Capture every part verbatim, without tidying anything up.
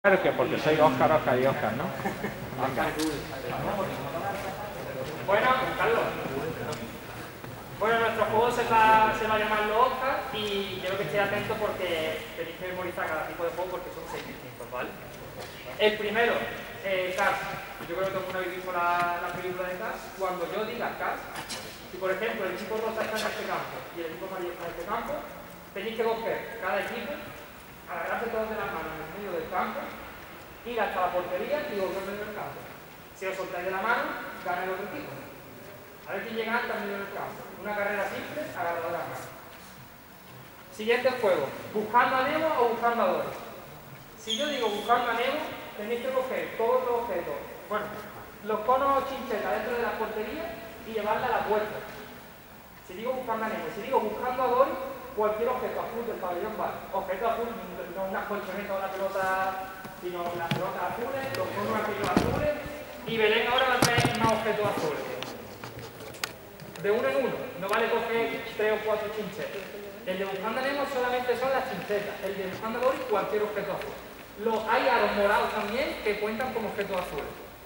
Claro que porque soy Óscar, Óscar y Óscar, ¿no? Venga. Bueno, Carlos. Bueno, nuestro juego se va, se va a llamar los Óscar y quiero que estéis atentos porque tenéis que memorizar cada tipo de juego porque son seis distintos, ¿vale? El primero, eh, Cars. Yo creo que todo el mundo habéis visto la, la película de Cars. Cuando yo diga Cars, si por ejemplo el equipo rosa está en este campo y el equipo amarillo está en este campo, tenéis que coger cada equipo, agarrarse todos de las manos en el medio del campo, ir hasta la portería y volver al medio del campo. Si os soltáis de la mano, gana el otro equipo. A ver quién llega hasta el medio del campo. Una carrera simple, agarrado de las manos. Siguiente juego. ¿Buscando a Nemo o buscando a Dory? Si yo digo buscando a Nemo, tenéis que coger todos los objetos. Bueno, los conos chinchetas dentro de la portería y llevarla a la puerta. Si digo buscando a Nemo, si digo buscando a Dory, cualquier objeto azul del pabellón vale. Objeto azul, no unas colchonetas o una pelota, sino las pelotas azules, los conos aquellos azules, y Belén ahora va a traer más objetos azules. De uno en uno, no vale coger tres o cuatro chinchetas. El de buscando a Nemo solamente son las chinchetas, el de buscando a Dory cualquier objeto azul. Los hay aros morados también que cuentan como objetos azules.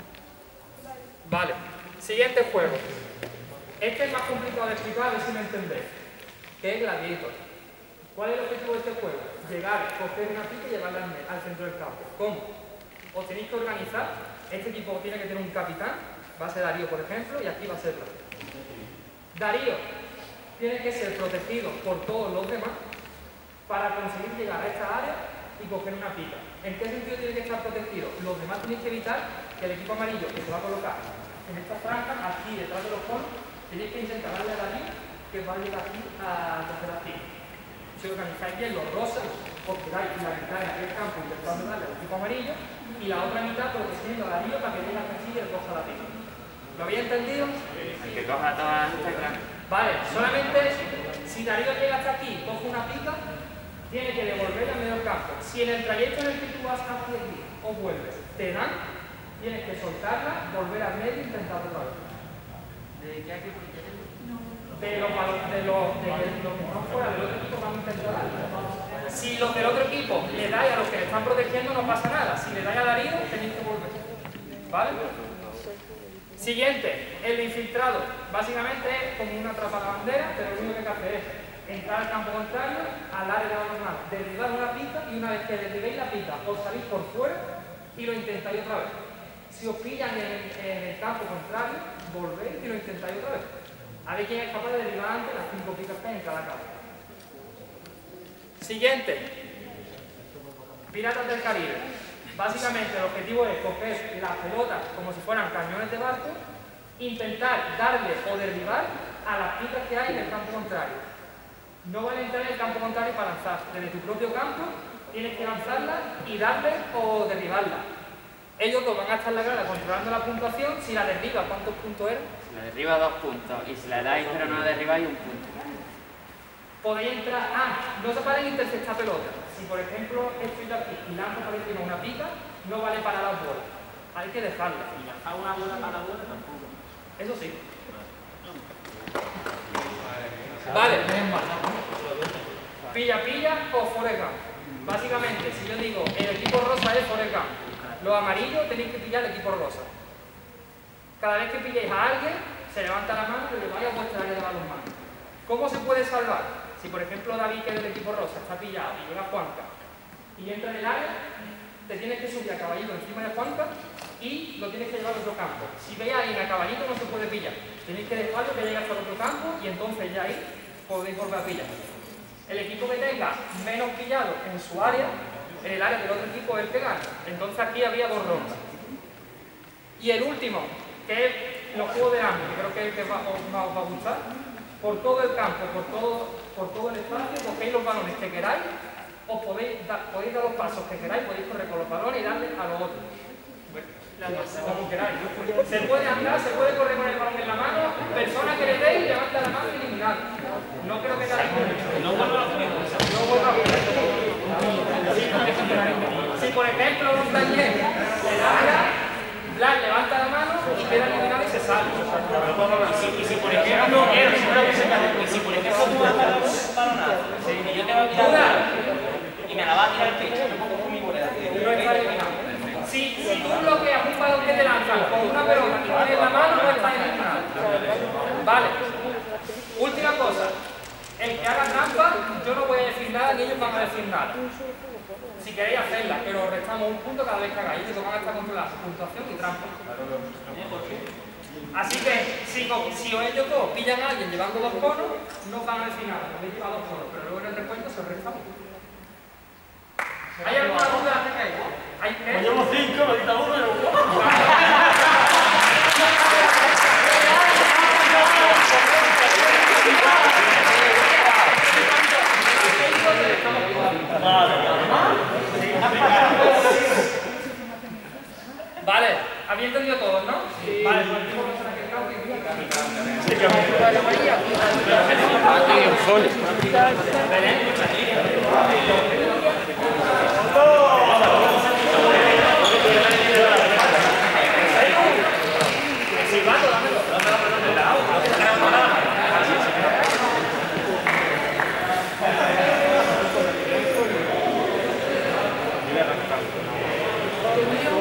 Vale, siguiente juego. Este es más complicado de explicar, a ver si me entendéis. Que es Gladiator. ¿Cuál es el objetivo de este juego? Llegar, coger una pica y llevarla al centro del campo. ¿Cómo? Os tenéis que organizar. Este equipo tiene que tener un capitán, va a ser Darío por ejemplo, y aquí va a ser Darío. Darío tiene que ser protegido por todos los demás para conseguir llegar a esta área y coger una pica. ¿En qué sentido tiene que estar protegido? Los demás tienen que evitar que el equipo amarillo, que se va a colocar en esta franja, aquí detrás de los conos, tenéis que intentar darle a Darío que va a llegar aquí a coger la pica. Si organizáis bien los rosas, os quedáis la mitad en aquel campo intentando darle al equipo amarillo y la otra mitad protegiendo a Darío para que llegue hasta aquí y él coja la pica. ¿Lo habéis entendido? El que coja todas las claro. Vale, solamente si Darío llega hasta aquí y coge una pica, tiene que devolverla a medio del campo. Si en el trayecto en el que tú vas hacia aquí o vuelves, te dan, tienes que soltarla, volver al medio e intentarlo otra vez. ¿De qué hay que poner? De los, de los, de los que están fuera del otro equipo van a intentar darle. Si los del otro equipo le dais a los que le están protegiendo no pasa nada. Si le dais a Darío tenéis que volver. ¿Vale? Siguiente, el de infiltrado. Básicamente es como una atrapa la bandera, pero lo único que hay que hacer es entrar al campo contrario, al área de la normal, derribar una pica y una vez que derribéis la pica os salís por fuera y lo intentáis otra vez. Si os pillan en, en el campo contrario, volvéis y lo intentáis otra vez. A ver quién es capaz de derribar antes las cinco picas que hay en cada campo. Siguiente. Piratas del Caribe. Básicamente el objetivo es coger las pelotas como si fueran cañones de barco, intentar darle o derribar a las picas que hay en el campo contrario. No vale entrar en el campo contrario para lanzar. Desde tu propio campo tienes que lanzarla y darle o derribarla. Ellos dos van a estar en la grada controlando la puntuación. Si la derriba, ¿cuántos puntos eran? Si la derriba, dos puntos. Y si la dais pero no la derribáis, un punto. Podéis entrar... Ah, no se pueden interceptar pelotas. Si por ejemplo estoy aquí y lanzo para encima una pica, no vale para las bolas. Hay que dejarla. Y lanzar una bola para la bola tampoco. Eso sí. Vale. Pilla, pilla o foreca. Básicamente, si yo digo el equipo rosa es foreca, los amarillos tenéis que pillar el equipo rosa. Cada vez que pilléis a alguien, se levanta la mano y le vais a vuestra área de balonmano. ¿Cómo se puede salvar? Si por ejemplo David, que es del equipo rosa, está pillado y llega Juanca y entra en el área, te tienes que subir a caballito encima de Juanca y lo tienes que llevar a otro campo. Si veis a alguien a caballito no se puede pillar. Tenéis que dejarlo que llegue hasta el otro campo y entonces ya ahí podéis volver a pillar. El equipo que tenga menos pillado en su área, en el área del otro equipo es el que gana. Entonces aquí había dos rondas. Y el último, que es los juegos de hambre, que creo que es el que más os va a gustar. Por todo el campo, por todo, por todo el espacio, cogéis los balones que queráis, os podéis dar, podéis dar los pasos que queráis, podéis correr con los balones y darle a los otros. Como queráis. Se puede andar, se puede correr con el balón en la mano, persona que le deis, levanta la mano y eliminad. No creo que cada uno. No vuelvo a poner. No vuelvo a poner. Si por ejemplo un taller se larga, Blas levanta la mano y queda eliminado y se sale. Y si, y si por ejemplo, y si por ejemplo tú vas a dar un balonazo y yo te voy a tirar y me la vas a tirar al pecho, yo pongo con mi bolera. No está eliminado. están con una pelota que tienen en la mano, no están en nada. Vale. Última cosa. El que haga trampa, yo no voy a decir nada ni ellos van a decir nada. Si queréis hacerla, pero restamos un punto cada vez que hagáis. Ellos van a estar controlando su puntuación y trampa. Así que, si, si ellos dos pillan a alguien llevando dos conos, no van a decir nada, porque lleva dos conos, pero luego en el recuento se restamos. ¿Hay alguna duda acerca de ello? ¿Hay tres? Llevo cinco, me quita uno y luego. Vale, ¿habéis entendido todos, no? Sí. Vale, cualquier persona que creo que